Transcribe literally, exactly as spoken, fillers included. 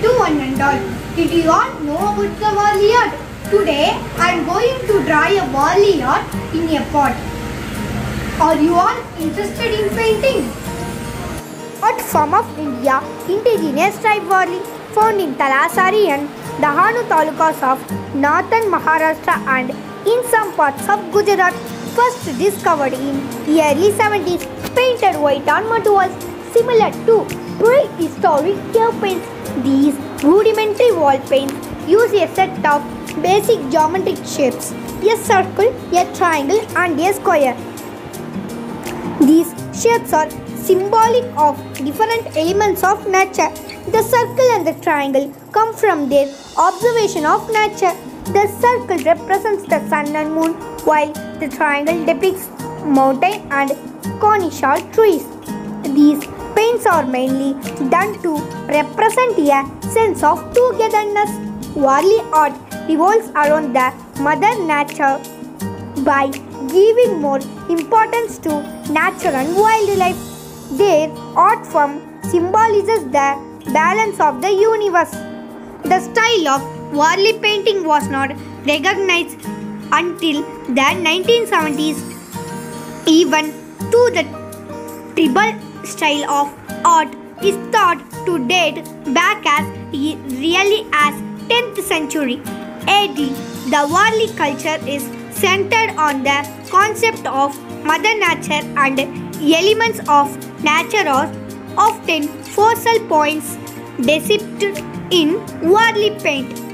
to one and all. Did you all know about the Warli art? Today I am going to draw a Warli art in a pot. Are you all interested in painting? Art form of India, indigenous tribe Warli, found in Talasari and Dahanu talukas of northern Maharashtra and in some parts of Gujarat. First discovered in early seventies, painted white on mud walls, similar to prehistoric cave paints. These rudimentary wall paints use a set of basic geometric shapes, a circle, a triangle and a square. These shapes are symbolic of different elements of nature. The circle and the triangle come from their observation of nature. The circle represents the sun and moon, while the triangle depicts mountain and conical trees. These paints are mainly done to represent a sense of togetherness. Warli art revolves around the mother nature by giving more importance to nature and wildlife. Their art form symbolizes the balance of the universe. The style of Warli painting was not recognized until the nineteen seventies. Even though the tribal style of art is thought to date back as really as tenth century A D, the Warli culture is centered on the concept of Mother Nature, and elements of nature are often focal points depicted in Warli paint.